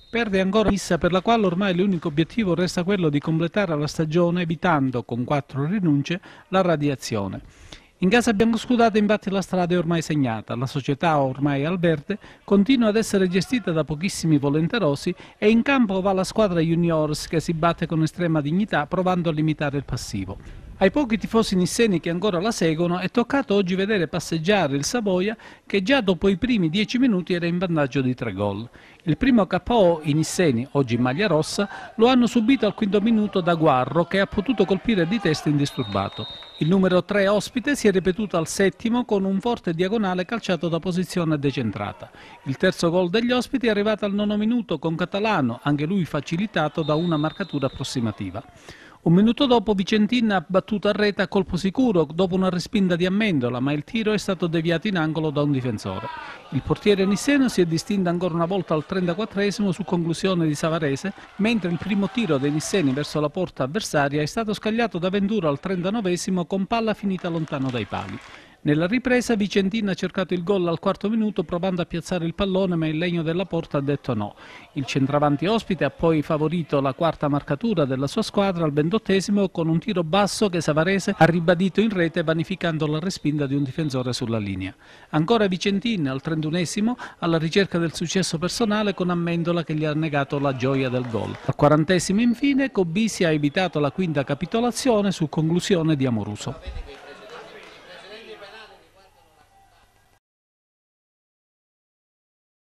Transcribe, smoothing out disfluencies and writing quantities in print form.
Perde ancora Nissa, per la quale ormai l'unico obiettivo resta quello di completare la stagione evitando, con 4 rinunce, la radiazione. In casa biancoscudata infatti la strada è ormai segnata, la società ormai al verde continua ad essere gestita da pochissimi volenterosi e in campo va la squadra juniors che si batte con estrema dignità provando a limitare il passivo. Ai pochi tifosi nisseni che ancora la seguono è toccato oggi vedere passeggiare il Savoia che già dopo i primi 10 minuti era in vantaggio di 3 gol. Il primo KO i nisseni, oggi in maglia rossa, lo hanno subito al quinto minuto da Guarro che ha potuto colpire di testa indisturbato. Il numero 3 ospite si è ripetuto al settimo con un forte diagonale calciato da posizione decentrata. Il terzo gol degli ospiti è arrivato al 9° minuto con Catalano, anche lui facilitato da una marcatura approssimativa. Un minuto dopo Vicentin ha battuto a rete a colpo sicuro dopo una respinta di Amendola, ma il tiro è stato deviato in angolo da un difensore. Il portiere nisseno si è distinto ancora una volta al 34esimo su conclusione di Savarese, mentre il primo tiro dei nisseni verso la porta avversaria è stato scagliato da Ventura al 39esimo con palla finita lontano dai pali. Nella ripresa Vicentin ha cercato il gol al 4° minuto provando a piazzare il pallone, ma il legno della porta ha detto no. Il centravanti ospite ha poi favorito la quarta marcatura della sua squadra al 28esimo con un tiro basso che Savarese ha ribadito in rete vanificando la respinta di un difensore sulla linea. Ancora Vicentin al 31esimo alla ricerca del successo personale con Amendola che gli ha negato la gioia del gol. Al 40esimo infine Cobisi ha evitato la quinta capitolazione su conclusione di Amoruso.